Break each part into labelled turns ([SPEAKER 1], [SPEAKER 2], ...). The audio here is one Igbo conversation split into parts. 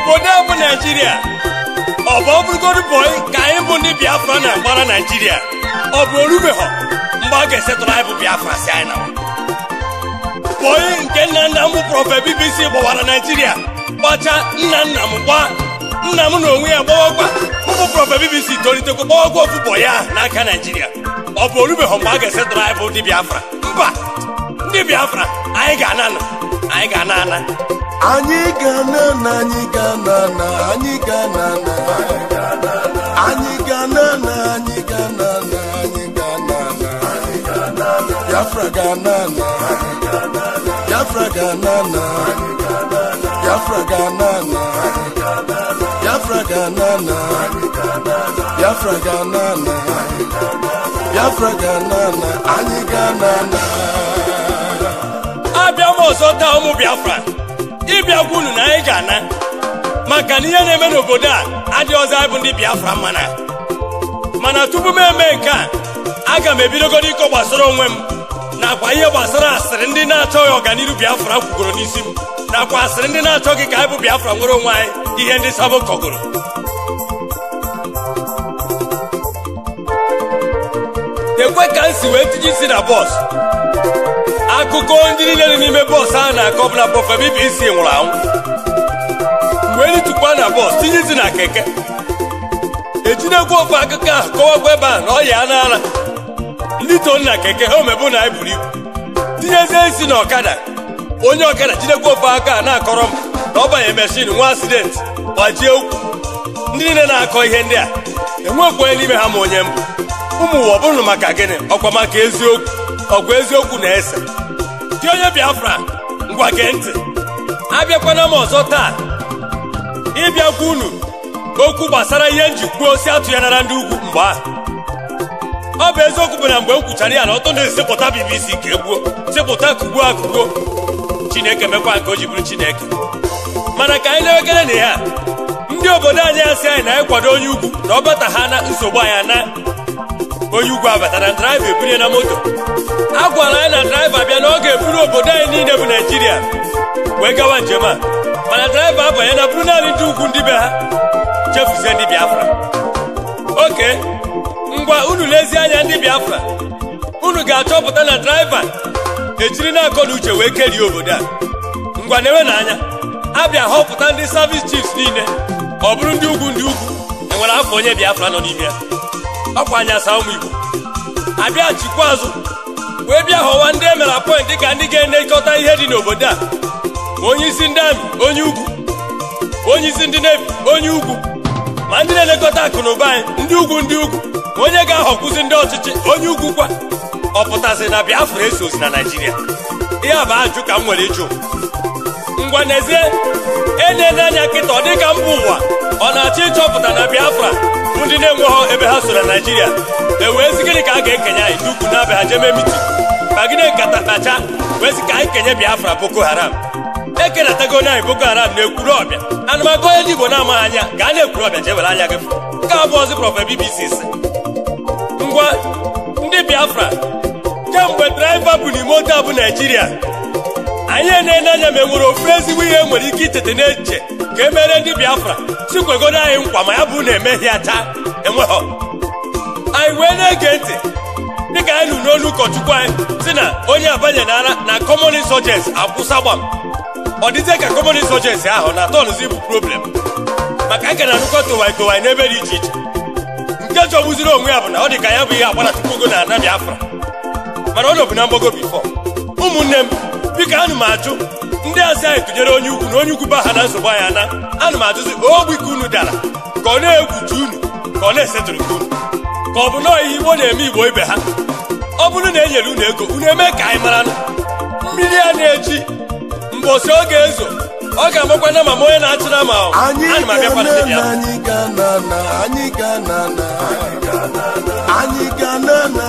[SPEAKER 1] obodo a bụ Nigeria ọ bụ ọbụrụgodu boy ka anyị bụ ndị Biafra na-agbara Nigeria ọ bụ orubeghọ mgbe a ga-esetụrụ anyị bụ Biafra si anyị na boy nke nna m bụ prọfet BBC gbawara Nigeria gbacha nna m gba nna m na onwe ya gbawakwa bụ prọfet BBC tolitekwa gbawakwa ofu boy ya n'aka Nigeria ọ bụ orubeghọ mgbe a ga-esetụrụ anyị bụ ndị Biafra mba ndị Biafra anyị ga-ana anyị ga-ana
[SPEAKER 2] anyị ga-ana anyị ga-ana anyị ga-ana anyị ga-ana anyị ga-ana anyị ga-ana Biafra ga-ana Biafra ga-ana Biafra ga-ana Biafra ga-ana Biafra ga-ana Biafra ga-ana anyị ga-ana
[SPEAKER 1] abịa m ọzọ taa ụmụ Biafra ịbịagwa unu na anyị ga-ana maka na ihe na-eme n'obodo a adịghị ọzọ anyị bụ ndị Biafra mana tupu m eme nke a aga m ebidogodo ịkọ gbasara onwe m nakwa ihe gbasara asịrị ndị na-achọghị ọganihu Biafra kwugoro n'isi m nakwa asịrị ndị na-achọghị ka anyị bụ Biafra nwere onwe anyị ihe ndị Sabo kọgoro ekwe ka m si wee tinye isi na bọs akụkọ ndị niile dị n'ime bọs ahụ na-akọ bụ na prọfet BBC nwụrụ anwụ mgbe ndị tukwa na bọs tinye isi na keke ejinekwa ofe akụkọ ahụ kọwakwa ebe a na ọ ya n'ala ndị to na keke ha omebu na anyị buru ibu tinyezie isi na ọkada onye ọkada jidekwa ofe aka na-akọrọ m na ọ banye meshin nwa asidenti gbajie ukwu ndị niile na-akọ ihe ndị a enwekwa onye n'ime ha ma onye mbụ ụmụ ụwa ọ bụrụ maka gịnị ọkwa maka eziokwu ọgwa eziokwu na-ese dị onye Biafra ngwa gee ntị abịakwana m ọzọ taa ịbịakwa unu okwu gbasara ihe njikwa osi atụ ya nara ndị ugwu mgbe ahụ ọ bụ eziokwu bụ na mgbe m kwuchara ya na ọtọ na-esepụta BBC ka egbuo sepụta kugbuo akụgbuo Chineke mekwa nke o ji bụrụ Chineke mana ka anyị na-ewekere na ya ndị obodo anyị asị anyị na anyị kwado onye ugwu na ọ bata ha na nsogbu anyị na onye ugwu abatara draiva ebunye na moto a gwara anyị na draiva bịa na ọ ga-eburu obodo anyị niile bụ Naijiria wee gawa njem a mana draiva abanye na bụrụ naanị ndị ugwu ndị be ha chefuzie ndị Biafra oke ngwa unu lezie anya ndị Biafra unu ga-achọpụta na draiva ejiri na-akọ na uche wee kerie obodo a ngwa na-enwe n'anya abịa họpụta ndị service chiefs niile ọ bụrụ ndị ugwu enwere afọ onye Biafra nọ n'ime ya ọkwa anya asa ụmụ Igbo abịa chikwa azụ wee bịa họwa ndị emere apọịnt dịka ndị ga-enekọta ihe dị n'obodo a onye isi ndị amị onye ugwu onye isi ndị nevi onye ugwu ma ndị na-elekọta akụ na ụba anyị ndị ugwu onye ga-ahọkwụzi ndị ọchịchị onye ugwu kwa ọ pụtasị na Biafra esozi na Naijiria ihe a bụ ajụ ka m nwere ịjụ ngwa n'ezie enene anya kịta ọ dịka mba ụwa ọ na-achọ ịchọpụta na Biafra bụ ndị na-enweghị ebe ha so na Naijiria ewee sị gịnị ka a ga-ekenye anyị ndị ukwu na-abịa ha jeme mitin ka gịnị nkata tacha wee sị ka anyị kenye Biafra Boko Haram ekenatago onye anyị Boko Haram na-ekwuru ọbịa anụmakọ onye ndị Igbo na-amaghị anya ga a na-ekwuru ọbịa jee were anya gị nke abụọzi prọfet BBC si ngwa ndị Biafra kemgbe draiva bụ n'ime otu a bụ Naijiria anyị na-ene anya ma enwere ofu ezigbo ihe nwere ike itete n'echiche ka e mere ndị Biafra sikwegodo anyị nkwa ma ya bụ na emeghị ya taa enweghọ anyị wee na-ege ntị dịka anyị nụ n'olu ụkọchukwu anyị si na onye abanye n'ara na common insurgents akwụsa gbam ọ dịzie ka common insurgents ahụ na tọnụzi bụ problem maka aka na nnukwu towai n'ebe dị iche iche nke chọgbuziri onwe ya bụ na ọ dị ka ya bụ ihe agbaratukwugo na ana Biafra mana ọ nọbụ na mgbago bifọ ụmụnne m biko anụ m ajụ ndị asị anyị tụnyere onye ugwu na onye ugwu ba ha na nsogbu anyị ana anụ m ajụzi ogbi ka unu dara ka ọ na-egwuju unu ka ọ na-esetụrụ ka unu ka ọ bụ na ihe Igbo na-eme Igbo ibe ha ọ bụrụ na enyere unu ego unu eme ka anyị mara mmiri a na-eji mbosi ọ ga-ezo ọ ga-amakwa na mama onye na-achụ na ma anụ m abịakwana ndị Biafra
[SPEAKER 2] anyị ga-ana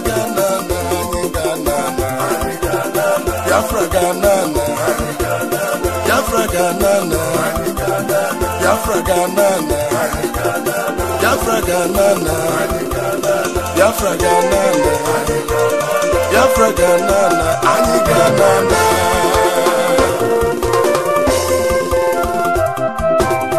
[SPEAKER 2] Biafra ga-ana Biafra ga-ana Biafra ga-ana Biafra ga-ana Biafra ga-ana Biafra ga-ana anyị ga-ana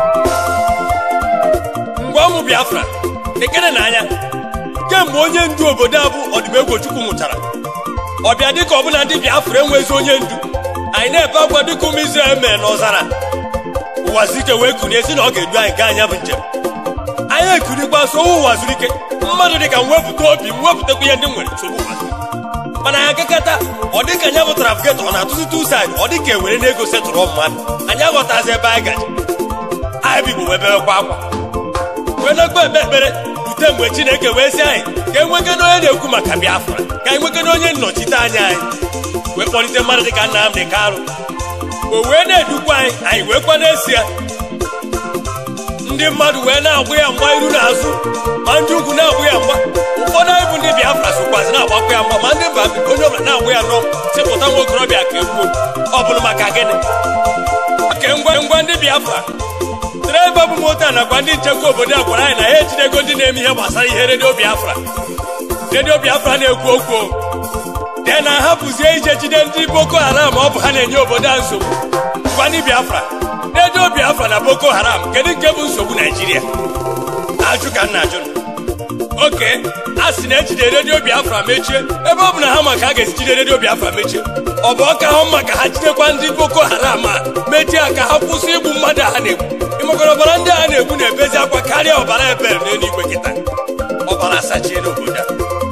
[SPEAKER 1] nekere n'anya kemgbe onye ndu obodo a bụ Odimegwochukwu nwụchara ọbịa dịka ọbụna ndị Biafra enwezi onye ndu anyị na-ebe akwa dịka ụmụ Izrel mee n'ọzara ụwa zike wee kunie si na ọ ga-edu anyị nke anya bụ njem anyị ekurikwa so ụwa zuru ike mmadụ dịka mwepụta obi mwepụtakwa ihe ndị nwere nsogbu ụwa mana anyị akakata ọ dịka anya bụ trafigetọ ọ na-atụzi tu saịdị ọ dịka ewere n'ego setụrụ mmadụ anyị aghọtazi ebe anyị gaji anyị bigbo wee bewekwa akwa wee na-ekpe ekpere rute mgbe Chineke wee sị anyị ka e nwekena onye na-ekwu maka Biafra ka anyị nwekena onye nnọchite anya anyị wee kpọlite mmadụ dịka Nnamdi Kanu o wee na-edukwa anyị wee kwa na-esi ya ndị mmadụ wee na-agbụ ya mgba iru n'azụ ma ndị ugwu na-agbụ ya mgba ụfọdụ anyị bụ ndị Biafra sokwazi na-agbakwa ya mgba ma ndị mba onye ọbụla na-agbụ ya nọ sịpụta nwa okorobịa ka egbuo ọ bụrụ maka gịnị maka ngwa ndị Biafra draiva bụ moto a nakwa ndị nchekwa obodo a gwara anyị na ha ejidego ndị na-eme ihe gbasara ihe redio Biafra na-ekwu okwu de na ahapụzie ije jide ndị Boko Haram ọ bụ ha na-enye obodo a nsogbu gwa ndị Biafra redio Biafra na Boko Haram kedu nke bụ nsogbu Naijiria ajụ ka nna ajụ oke a sị na ejide redio Biafra mechie ebe ọ bụ na ha maka a ga-esi jide redio Biafra mechie ọ bụ ọka ahụ maka ha jidekwa ndị Boko Haram a mechie ka ha kwụsị igbu mmadụ ha na-egbu ịmakọrọ ọbara ndị a na-egbu na-ebezi akwa karịa ọbara ebere n'eluigwe kịta ọbara asachie n'obodo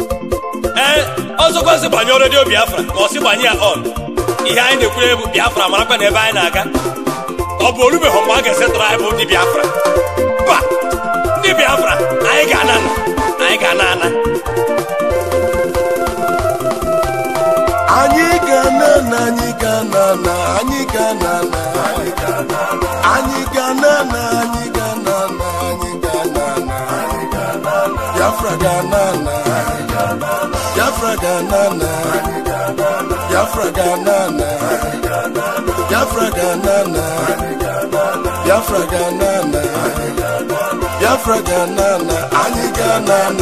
[SPEAKER 1] a ọzọkwasị gbanye redio Biafra ma ọ sị gbanye ya on ihe anyị na-ekwure bụ Biafra marakwa na ebe anyị na-aga ọ bụ orubeghị mgbe a ga-esetụrụ anyị bụ ndị Biafra ba ndị Biafra anyị ga-ana
[SPEAKER 2] anyị ga-ana anyị Biafra ga-ana Biafra ga-ana Biafra ga-ana Biafra ga-ana Biafra ga-ana Biafra ga-ana anyị ga-ana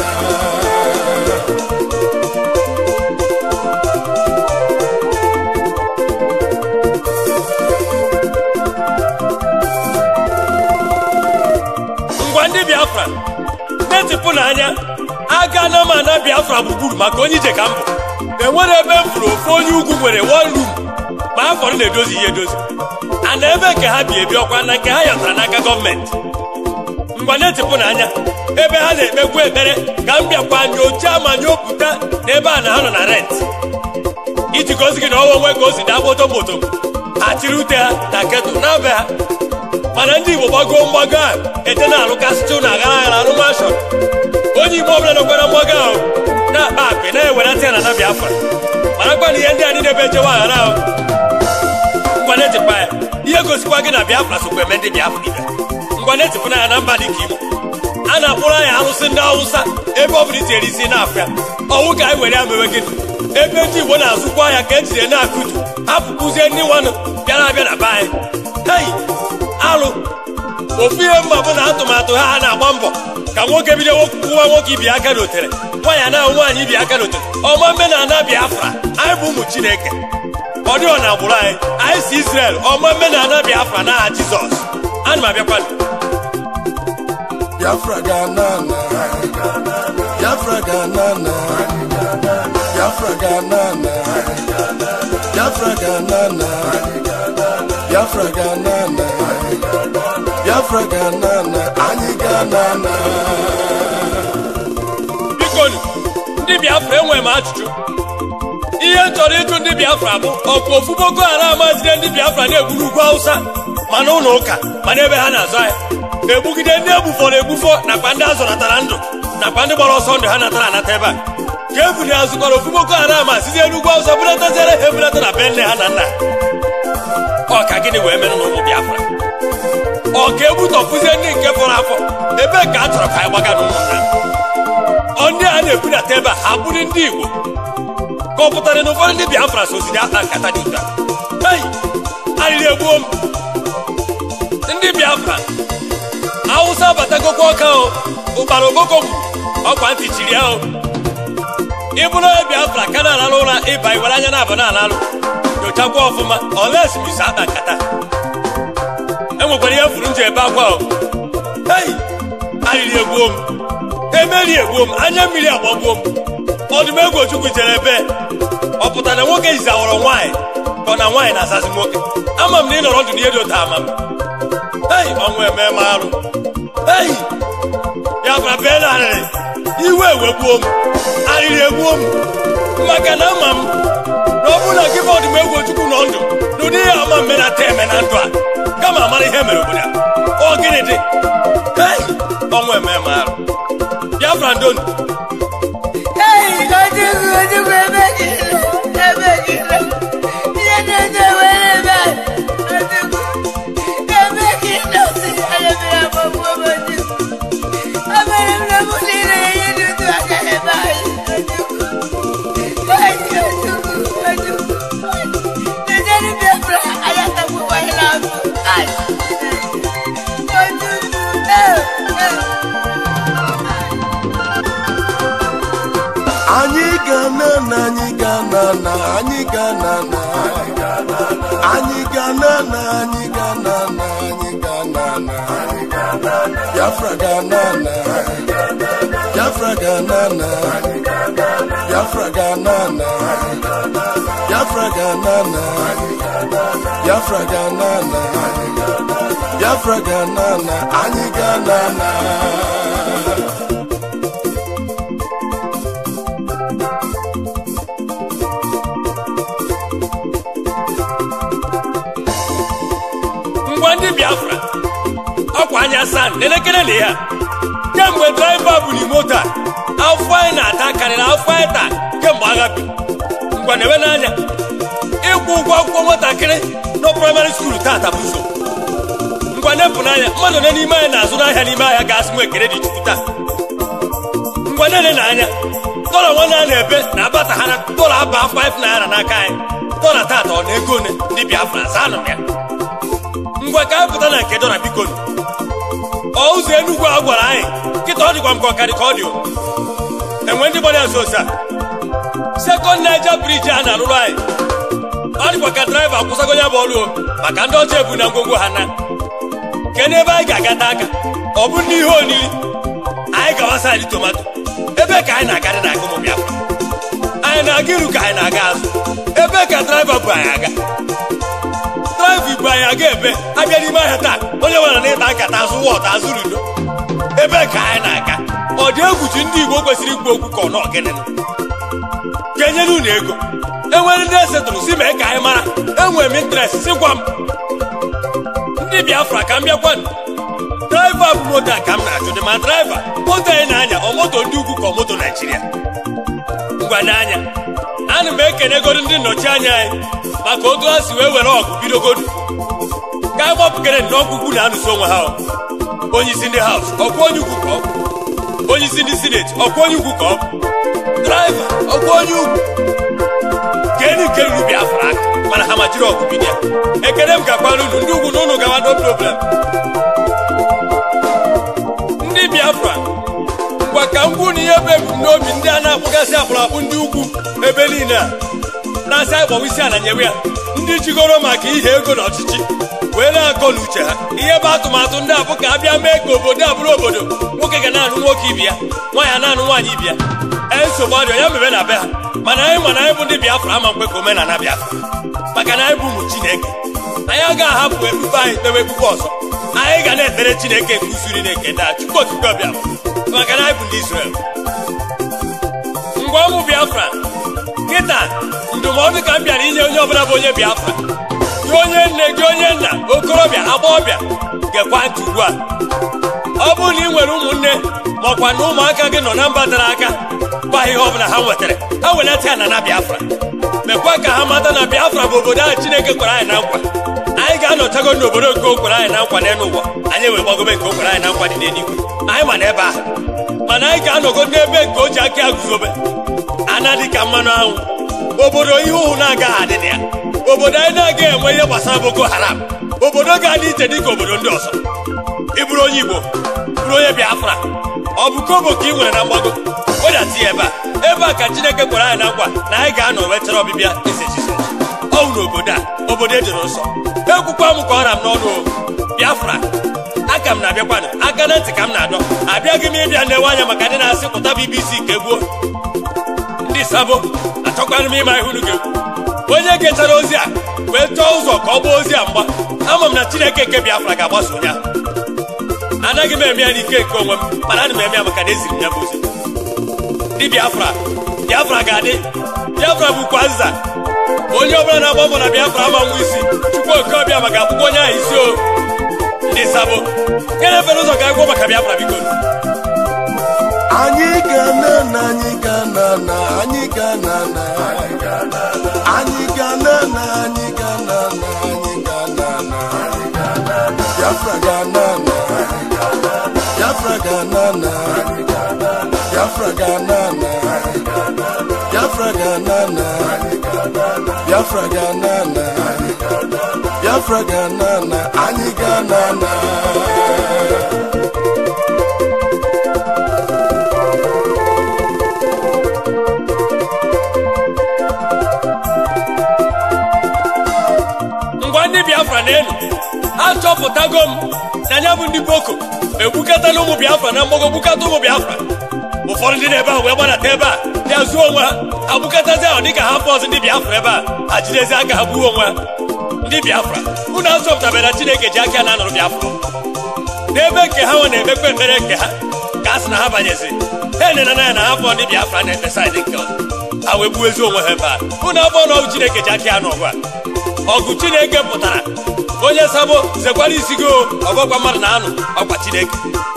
[SPEAKER 1] ngwa ndị Biafra netịpụ n'anya aga na ma na Biafra gburugburu maka onye ije ka mbụ enwere ebe m fụrụ ofu onye ugwu nwere one room ma afọ na-edozi ihe edozi a na ebe nke ha bi ebi ọkwa na nke ha yọtara n'aka gọọmenti ngwa netịpụ n'anya ebe ha na-ekpekwa ekpere ka m bịakwa nyochaa ma nyopụta n'ebe a na ha nọ na rent iji gosi gị na ọnwa nwe ka o si daa kpotomkpoto ha chiri ute ha na ketụl na be ha mana ndị Igbo gbagoo mgbago a ete na-alụkasịcha ụlọ aghara arụmashọn onye Igbo ọbụla nọkwara mgbago ahụ na-akpa akpị na-ewerata ya na Biafra marakwa na ihe ndị a niile ebe echewa aghara ahụ ngwa netịpa ya ihe gosikwa gị na Biafra sokwa eme ndị Biafra ibe ngwa netịpụ na ya na mba dịka Igbo a na-akpụrụ anyị arụsị ndị Awụsa ebe ọ bụla itinyere isi n'afịa ọnwụ ka anyị were ya mewe gịnị ebe ndị Igbo na-azụkwa ya ka ejide na-akụtu hapụkụzie ndị nwanụ bịara abịa na be anyị hei alụ ofu ihe mma bụ na atụmatụ ha na-agba mbọ ka nwoke bido nwa nwoke ibi aka n'otere nwaanyị na nwaanyị ibi aka n'otere ọma mme na ana Biafra anyị bụ ụmụ Chineke ọ dịọ na agbụrụ anyị si Israel ọma mme na ana Biafra n'aha Jizọs ana m abịakwa
[SPEAKER 2] Biafra ga-ana Biafra ga-ana Biafra ga-ana Biafra ga-ana Biafra ga-ana Biafra ga-ana anyị ga-ana
[SPEAKER 1] bikonu ndị Biafra enwere m ajụjụ ihe m chọrọ ịjụ ndị Biafra bụ ọkwa ofu Boko Haram azire ndị Biafra na-egbu n'ugwu Hausa mana ụlọ ụka mana ebe ha na-azụ ahịa na-egbugide ndị egbufọrọ egbufọ nakwa ndị azọnatara ndụ nakwa ndị gbara ọsọ ndụ ha natara anata ebe a ka ebu na azụkọrọ ofu Boko Haram azizie n'ugwu Hausa bulataziere ha ebulata na be nne ha na nna ọ ka gịnị wee mere n'ụmụ Biafra ọ ga-egbutọpụzie ndị nke fọrọ afọ ebe ka a chọrọ ka anyị gbaga n'ụmụnna ndị a na-ebunata ebe ha bụrụ ndị Igbo ka ọ pụtara na ụfọdụ ndị Biafra soziri akpa nkata dị ụta ei arịrị egbuo m ndị Biafra Awụsa batagokwa ọka o ụkpara okoko ọkwa ntị chiri ya o ịbụrụ onye Biafra ka na-alalụ ụra ịba iwere anya na-abụ na-alalụ nyochakwa ọfụma olesimisi akpa nkata enwekwara ihe furu nje ebe akwa o ei arịrị egbuo m emeri egbuo m anya mmiri agbagbuo m ọdụm egwu Chukwu jere ebe ọ pụtara na nwoke jizawọrọ nwaanyị ka ọ na nwaanyị na-asazi nwoke ama m na ị nọrọ ndụ n'ihe dị otu ama m hei ọnwụ eme m arụ hei Biafra bee na arịrị iwe ewegbuo m arịrị egbuo m maka na ama m na ọ bụrụ na gị bụ ọdụm egwu Chukwu nọ ndụ n'ụdị ihe ama mme na eme na ndụ a kama amara ihe mere obodo a ọ gịnị dị hei ọnwụ eme m arụ Biafra ndonu
[SPEAKER 2] Biafra ganana, Biafra ganana, Biafra ganana, Biafra ganana, Biafra ganana, Biafra ganana, anyị ganana.
[SPEAKER 1] Ngwa ndị Biafra ọkwa anya san n'elekere na ya kemgbe draiva bụ n'imoto a afọ anyị na-ata karịrị afọ anyị taa kemgbe agha bi ngwa na-ewe n'anya ịkwụ ụgwọ akwụkwọ nwatakịrị nọ praịmarị skuulu taata bụ nsogbu ngwa na-epụ n'anya mmadụ na n'ime anyị na-azụ n'ahịa n'ime ahịa ga-asị m ekele dị Chukwu taa ngwa na-ele n'anya dọla nwanne a na-ebe na abata ha na dọla aba 5 naira n'aka anyị dọla taata ọ na-ego one ndị Biafra zanụ ya ngwa ka anyị pụta na nke dọla biko ọ ụzọ Enugu a gwara anyị kịta ọ dịkwa m ka ọ karị ka ọ dị enwe ndị gbara azụ ose a sekọnd Naija briji a na-arụrụ anyị ọ dịkwa ka draiva akwụsago ya bụ ọrụ maka ndị ọcha ebu na ngwongwo ha na ke n'ebe anyị ga-agata aka ọ bụ ndị ihe oriri anyị gawasa anyị tomato ebe ka anyị na-agarị na agụmụ Biafra anyị na-aga iru ka anyị na-aga azụ ebe ka draiva bụ anyị aga draiva ibu anyị aga ebe abịa n'ime ahịa taa onye nwere na ịta nkata azụ wọt azụ rido ebe ka anyị na-aga ọ dị egwu ji ndị Igbo kwesịrị ikwu okwu ka ọ nọ gịnị ga-enyere unu ego enwere ndị esetụrụ si mee ka anyị mara enwere m interest si gwa m ndị Biafra ka m bịakwa draiva bụ moto a ka m na-ajụ dị ma draiva moto anyị na-anya ọ moto ndị ugwu ka ọ moto Naijiria ngwa n'anya ana m ekenegoro ndị nnọchi anya anyị maka otu ha si wee were ọgụ bidogodu ka anyị gbapụkere n'ọgwụgwụ na-anụso onwe ha onye isi ndị haus ọkwa onye ugwu ka ọ bụ onye isi ndị sineti ọkwa onye ugwu ka ọ bụ draiva ọkwa onye ugwu keni nke ruru Biafra aka mana ha machiri ọgụ bido ya ekene m gakwara unu ndị ugwu na ụnụ gawa no problem ndị Biafra ngwa ka m gwụ na ihe bụ ebumnobi ndị a na-akpụgasị akpụrụakpụ ndị ugwu ebe niile a na-asị anyị gbawa isi ala nyewe ya ndị jigoro maka ihe ego na ọchịchị wee na-akọ n'uche ha ihe bụ atụmatụ ndị a bụ ka a bịa mee ka obodo a bụrụ obodo nwoke ga na-anụ nwoke ibi ya nwaanyị na-anụ nwaanyị ibi ya nsogbu adịọ ya mebe na be ha mana anyị ma na anyị bụ ndị Biafra ama mkpe ka omenala Biafra maka na anyị bụ ụmụ Chineke anyị agaghị ahapụ ekpukpe anyị kpewe ekpukpe ọzọ anyị ga na-ekpere Chineke nke usuri na-eke daa Chukwu okike ọbịa maka na anyị bụ ndị Izrel ngwa ụmụ Biafra kịta ndụmọdụ ka m bịara inye onye ọbụla bụ onye Biafra gị onye nne gị onye nna okorobịa agbọghọbịa gekwa ntị ugbu a ọ bụrụ na ị nwere ụmụnne maọkwa na ụmụaka gị nọ na mba dara aka gwa ihe ọbụla ha nwetara ha welata ya na Biafra mekwa ka ha mata na Biafra bụ obodo ahụ Chineke kwere anyị na nkwa anyị ga-anọchago n'obodo nke o kwere anyị na nkwa n'elu ụwa anyị wee gbagobe nke o kwere anyị na nkwa dị n'eluigwe anyị ma n'ebe ahụ mana anyị ga-anọgo n'ebe nke o ji aka ya guzobe ana dị ka mmanụ anwụ obodo ihe ụhụ na-agaghị adị na ya obodo anyị na-agaghị enwe ihe gbasara Boko Haram obodo ga-adị iche dị ka obodo ndị ọzọ ị bụrụ onye Igbo bụrụ onye Biafra ọ bụ kobo ka ị nwere na mgbago wedati ya ebe a ka Chineke kwere anyị na nkwa na anyị ga-anọ wee chere ọbịbịa eze Jizọs ọ wụ na obodo a obodo ejere nsọ ekwukwa m ka ọra m n'ọnụ Biafra aka aka m na-abịakwanụ aka na ntị ka m na-adọ abịaghị m ịbịa na-ewe anya maka ndị na-asị pụta BBC ka egbuo ndị sabo achọkwanụ m ịma ihe unu ga-ekwu onye gechara ozi a wee chọọ ụzọ ka ọ gbaa ozi a mgba ama m na Chineke nke Biafra ga-agbasa onye ahụ anaghị m eme ya n'ike nke onwe m mana ana m eme ya maka na eziri m ya bụ ozi ndị Biafra ga-adị Biafra bụkwa azịza onye ọbụla na-agba mbọ na Biafra ama nwa isi Chukwu Okeọbịa maka akwụkwọ onye ahụ isi o ndị sabo gịnị fere ụzọ ga-agwọ maka Biafra biko
[SPEAKER 2] anyị ga-ana na anyị ga-ana na anyị ga-ana na anyị ga-ana na anyị ga-ana na anyị ga-ana na Biafra ga-ana na Biafra ga-ana na Biafra ga-ana na Biafra ga-ana na Biafra ga-ana na Biafra ga-ana na anyị ga-ana na
[SPEAKER 1] ndị Biafra n'elu achọpụtago m na anya bụ ndị Boko egbukatala ụmụ Biafra na mgbago gbukata ụmụ Biafra ụfọdụ ndị na-ebe ahụ wee gbanata ebe a bịa zuo onwe ha agbukatazi ahụ dịka ha pọz ndị Biafra ebe a ha jidezi aka ha gbuo onwe ha ndị Biafra unu azọpụtabere na Chineke ji aka na anọrọ Biafra n'ebe nke ha nwe na-emekpe ekpere nke ha ka a sị na ha banyezi ha enenana na ha pụọ ndị Biafra na-efe saịdị nke ọzọ ha wee gbuo ezi onwe ha ebe a unu abụọ na ọgụ Chineke ji aka ya n'ọgụ a ọgụ Chineke pụtara onye sabo zekwara isi gị ọgọgwa mmadụ na anụ ọkwa Chineke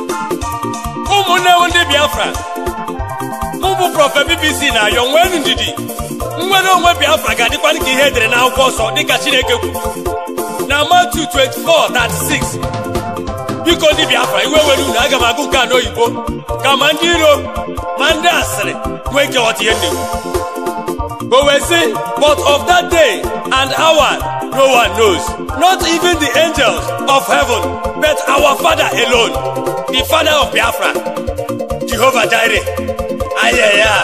[SPEAKER 1] ụmụnne m ndị Biafra mụ bụ prọfet BBC na-ayọ nwenu ndidi nnwere onwe Biafra ga-adịkwa ka ihe edere n'akwụkwọ nsọ dịka Chineke kwuru na Matthew 24:36 biko ndị Biafra iwe were unu aga m agụ nke a n'oyibo ka ma ndị iro ma ndị asịrị nwee ike ghọta ihe na-ekwu but we say, but of that day and hour no one knows, not even the angels of heaven, but our Father alone, the Father of Biafra, Jehovah Jireh. Ayaya.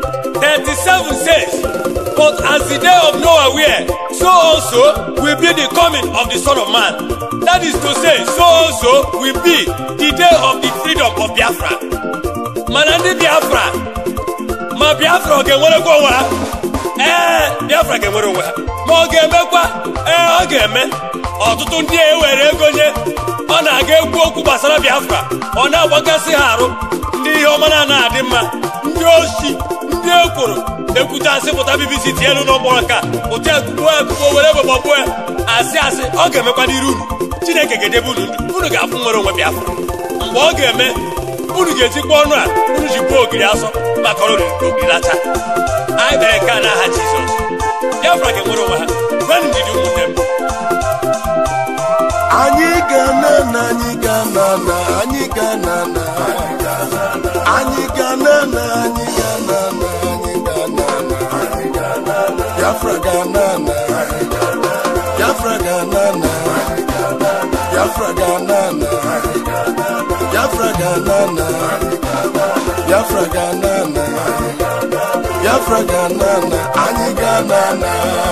[SPEAKER 1] 37 says, but as the day of Noah were, so also will be the coming of the Son of Man. That is to say, so also will be the day of the freedom of Biafra. Manandi Biafra, ma Biafra ga-enwere kwa onwe ha. Biafra ga-enwere onwe ha ma ọ ga-emekwa ọ ga-eme ọtụtụ ndị ewere ego nye ọ na-aga ekwu okwu gbasara Biafra ọ na-agbagasị ha arụ ndị ihe ọma na-adị mma ndị oshi ndị ekworo ekwute asị pụta BBC tielu n'ọgbọrọ ka ụtụ akụkọ were gbọgbọ asị ọ ga-emekwa n'iru unu Chineke ga-edebe unu ndụ unu ga-afụ nwere onwe Biafra mgbe ọ ga-eme unu ga-ejikwa ọnụ a unu ji gbuo ogiri asọ maka ọrụ ogiri lacha anyị mere nke a n'aha Jizọs Biafra ga-enwere onwe ha gwanụ ndidi ụmụnne m
[SPEAKER 2] anyị ga-ana na anyị ga-ana na anyị ga-ana na anyị ga-ana na anyị ga-ana na anyị ga-ana na Biafra ga-ana na Biafra ga-ana na Biafra ga-ana na Biafra ga-ana na Biafra ga-ana na Biafra ga-ana na anyị ga-ana na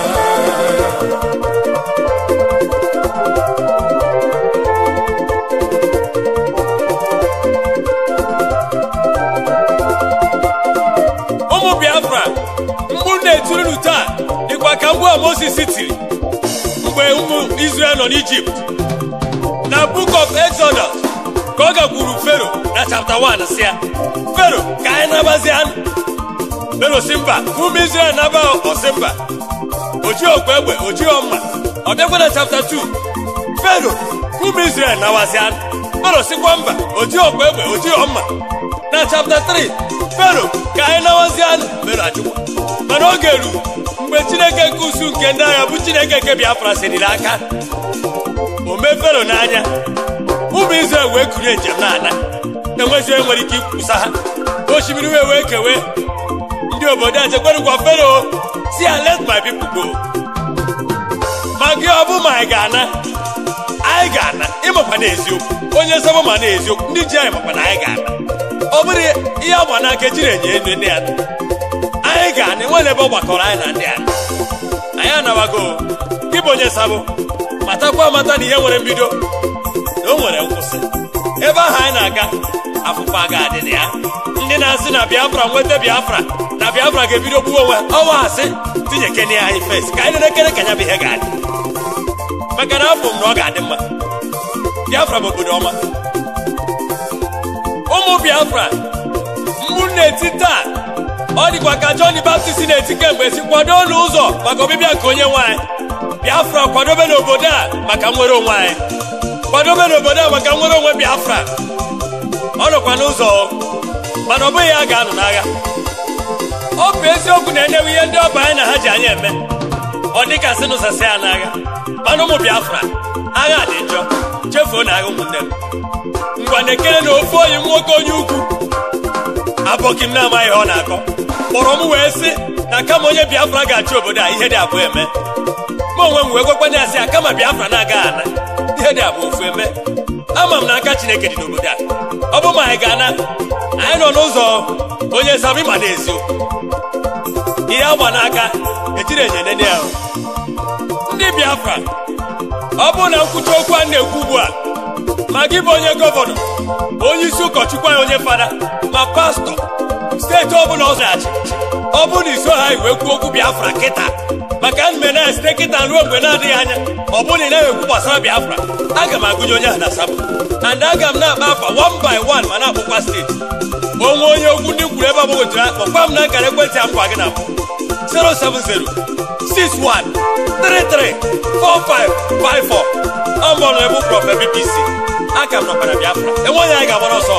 [SPEAKER 1] ụmụ Biafra mgbu na-etirinu taa dịkwa ka mgbu a Moses tiri mgbe ụmụ Israel nọ n'Ijipt na Book of Exodus ka ọ gakwuru Fero na chapter 1 sị ya Fero ka anyị nabazi anụ Fero si mba ụmụ Israel naba ọsị mba oji okwe egbe oji ọmma ọ bịakwa na chapter 2 Fero ụmụ Israel nawazi anụ Fero sikwa mba oji okwe egbe oji ọmma na chapter 3 Fero ka anyị nawazi anụ Fero ajụkwa mana oge ruru mgbe Chineke nke usu nke ndị agha bụ Chineke nke Biafra siriri aka o mee Fero n'anya ụmụ Izrel wee kurie njem n'ala enwezi onye nwere ike ikwusa ha osimiri wee kewe ndị obodo a chekwarụkwa Fero si ya let my people go ma gị ọ bụ ma anyị ga-ana ịmakwa na eziokwu onye sọbụ ma na eziokwu ndị ji anyị makwa na anyị ga-ana ọ bụrụ ihe agba n'aka jiri enye ndị ya anyị ga-ana enwere ebe ọ gbakọrọ anyị na ndị anyị anabago gị bụ onye sabụ matakwa amata na ihe nwere mbido na o nwere nkwụsị ebe ahụ anyị na-aga afụfa ga-adị na ya. Ndị na-asị na Biafra nweta Biafra na Biafra ga-ebido gbuo onwe ọnwa asị tinye kene anyị fes ka anyị na-ekere ka ya bụ ihe ga-adị, maka na afọ m na ọ ga-adị mma. Biafra bụ obodo ọma. Ụmụ Biafra mgbu na-eti taa, ọ dịkwa ka John Baptist na-eti kemgbe si kwado n'ụzọ maka ọbịbịa nke onye nwaanyị. Biafra kwadobe n'obodo a maka nwere onwe anyị, kwadobe n'obodo a maka nwere onwe Biafra. Ọ nọkwa n'ụzọ mana ọ bụghị ya ga-anọ n'agha. Ọ bụ eziokwu na enyewe ihe ndị ọba anyị na ha ji anya eme, ọ dịka sị n'ụzasị ya n'agha. Mana ụmụ Biafra, agha dị njọ, chefuo na agha ụmụnne m. Ngwa na-ekele na ofu oyi nwoke onye ukwu abọghị m na-amaghị ihe ọ na-akọ kpọrọ m wee sị na kama onye Biafra ga-achị obodo a ihe dị abụọ eme. Ma onwe m wee gwakwanye ya sị ya kama Biafra na-aga ana ihe dị abụọ ofu eme. Ama m na aka Chineke dị n'obodo a. Ọ bụ ma anyị ga-ana, anyị nọ n'ụzọ onye sami ma na-eziokwu ihe agba n'aka etiri enye nene ahụ. Ndị Biafra, ọ bụ na nkwuchi okwu a na-ekwu ugbu a, ma gị bụ onye gọvanọ, onye isi ụkọchukwu anyị, onye fada, ma pastọ steeti ọbụla ọzọ achị, ọ bụ na iso ha iwe kwuo okwu Biafra kịta maka mmena site kịta ruo mgbe na-adịghị anya, ọ bụ na ị naghị ekwu gbasara Biafra, aga m agụnye onye ahụ na Saba and aga m na-akpa afa one by one ma na-akpụkwa steeti. Onwe onye okwu ndị kwuru ebe agbagwotere a kpọkwa m na akara ekwentị a mkpa gị na 07061334554 ọmọnụ ebe prọfe BBC. Aka m nọkwa na Biafra, enwe onye anyị ga-agbara ọsọ.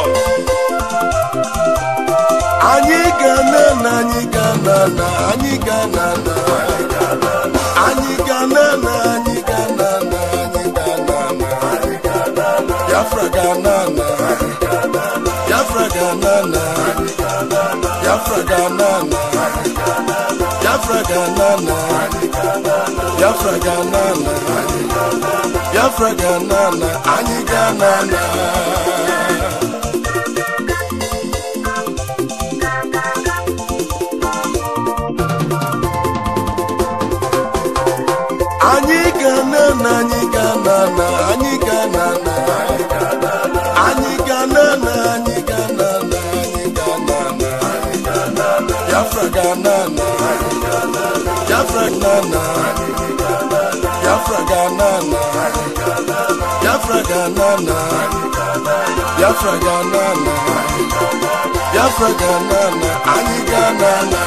[SPEAKER 2] Anyị ga-ana, anyị ga-ana, anyị ga-ana, anyị ga-ana, anyị ga-ana, anyị ga-ana, Biafra ga-ana, Biafra ga-ana, Biafra ga-ana, Biafra ga-ana, Biafra ga-ana, Biafra ga-ana, anyị ga-ana. Anyị ga-ana, anyị ga-ana, anyị ga-ana, anyị ga-ana, anyị ga-ana, anyị ga-ana, Biafra ga-ana, Biafra ga-ana, Biafra ga-ana, Biafra ga-ana, Biafra ga-ana, Biafra ga-ana, anyị ga-ana.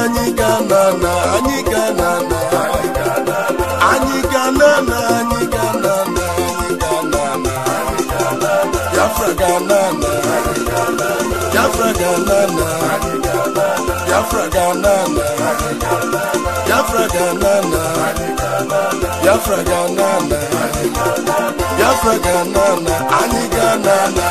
[SPEAKER 2] anyị ga na na anyị ga na na anyị ga na na anyị ga na na anyị ga na na Biafra ga na na Biafra ga na na Biafra ga na na Biafra ga na na Biafra ga na na Biafra ga na na anyị ga na na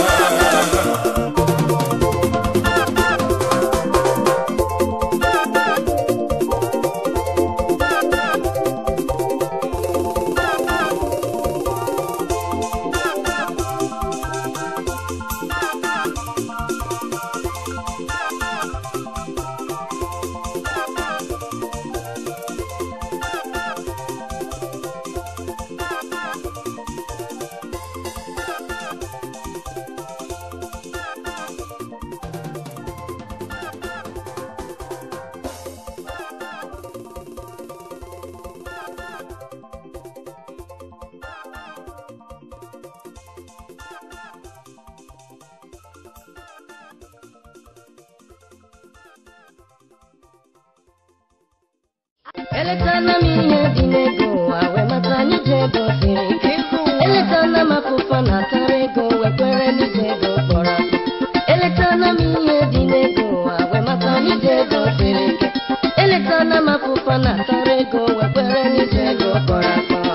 [SPEAKER 3] Eletana miye dinego awe matani jego sirike. Eletana mafufa na tarego we kwere ni jego bora. Eletana miye dinego awe matani jego sirike. Eletana mafufa na tarego we kwere ni jego bora.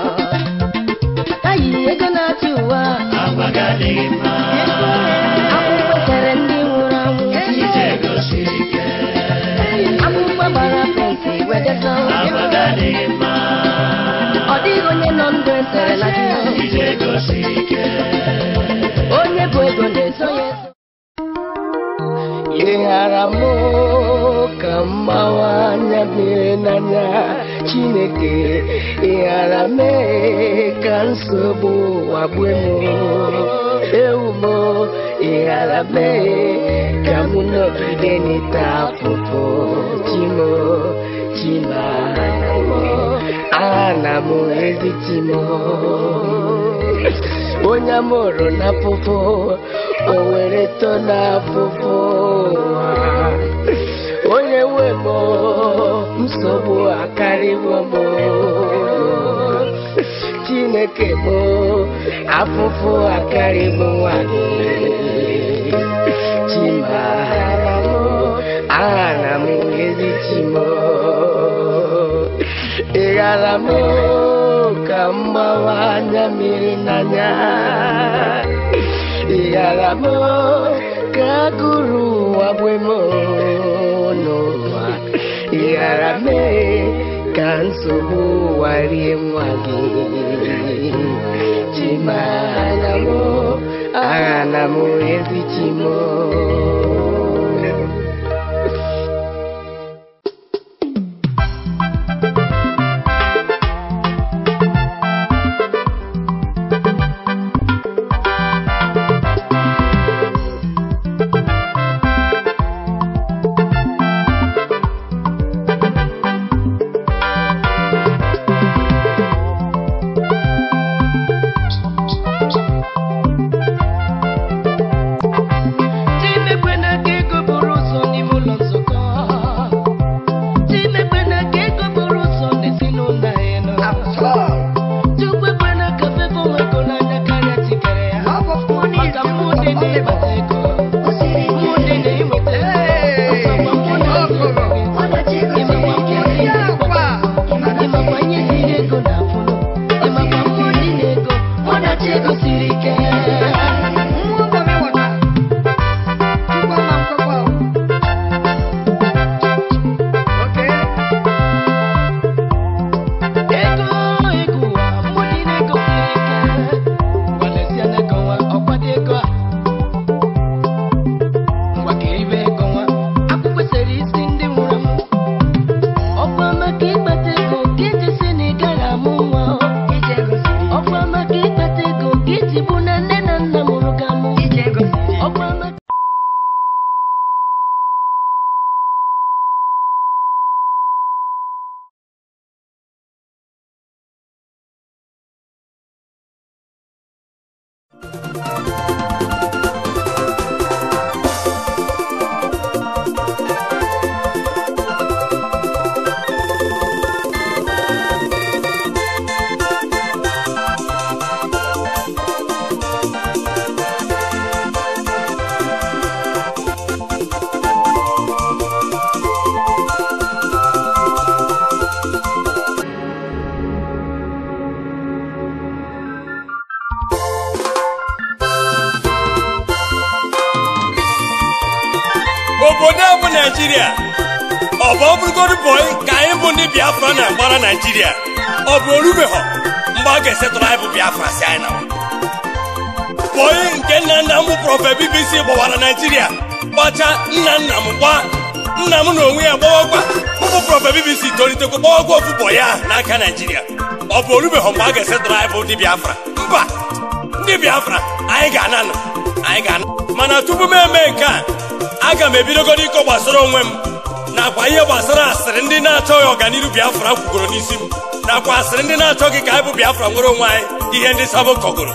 [SPEAKER 3] Ayi ego na tiwa abagade ma. Apupa terendi uramu jego sirike. Apupa bara pensi we deso. Odigo nye nondo entere la jino Ijego sike Onye buego neso yeso Yeharamo kamawa nyame nanya Chineke Yeharame kansobo wabwemo Eumo Yeharame kamuno bideni tafupo Chimo Chima Anamu ezitimo Onyamoro na fofo Owereto na fofo Onye wemo Msobo akaribo mo Chineke mo Afofo akaribo wagi Chima Anamu ezitimo Egaramo kambawa nyamiri nanya Egaramo kaguru wabwemo noa Egarame kansubu wali mwagi Chimanamo anamo ezichimo
[SPEAKER 1] obodo a bụ Nigeria ọ bụ ọbụrụgodu bọị ka anyị bụ ndị Biafra na-agbara Nigeria ọ bụ orubeghọ mgbe a ga-esetụrụ anyị bụ Biafra si anyị nawa bọị nke nna nna m prọfet BBC gbawara Nigeria gbacha nna m gba nna m na onwe ya gbawagwa ụmụ prọfet BBC tolitekwa gbawagwa ofu bọị ahụ n'aka Nigeria ọ bụ orubeghọ mgbe a ga-esetụrụ anyị bụ ndị Biafra mba ndị Biafra anyị ga-ana mana tupu m eme nke a aga m ebidogoro ịkọ gbasara onwe m nakwa ihe gbasara asịrị ndị na-achọghị ọganiru Biafra kwugoro n'isi m nakwa asịrị ndị na-achọghị ka anyị bụ Biafra nwere onwe anyị ihe ndị Sabo kọgoro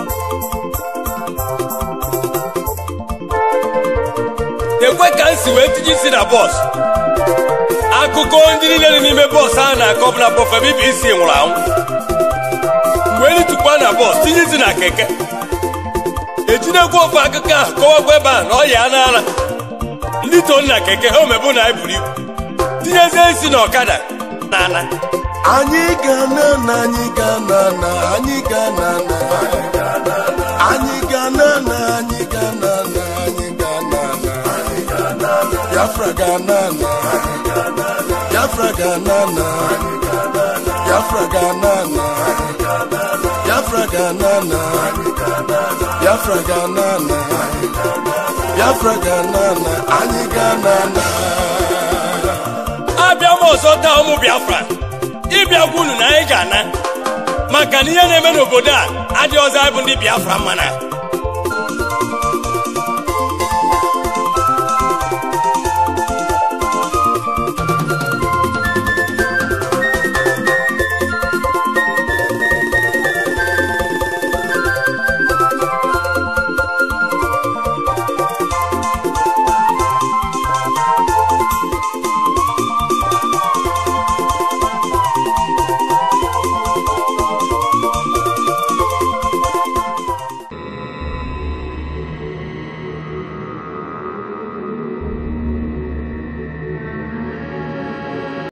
[SPEAKER 1] ekwe ka m si wee tinye isi na bọs akụkọ ndị niile dị n'ime bọs a na-akọ bụ na prọfet BBC nwụrụ anwụ mgbe elitukwa na bọs tinye isi na keke ejinekwa ofe akụkọ ahụ kọwakwa ebe a na ọ ya n'ala ndị to na keke ha omebu na eburu ibu tinyezie isi na ọkada na ana
[SPEAKER 2] anyị ga-ana na anyị ga-ana na anyị ga-ana na anyị ga-ana na anyị ga-ana na anyị ga-ana na Biafra ga-ana na Biafra ga-ana na Biafra ga-ana na Biafra ga-ana na Biafra ga-ana na Biafra ga-ana na anyị ga-ana na
[SPEAKER 1] abịa m ọzọ taa ụmụ Biafra ịbịagwa unu na anyị ga-ana maka na ihe na-eme n'obodo a adịghị ọzọ anyị bụ ndị Biafra mma na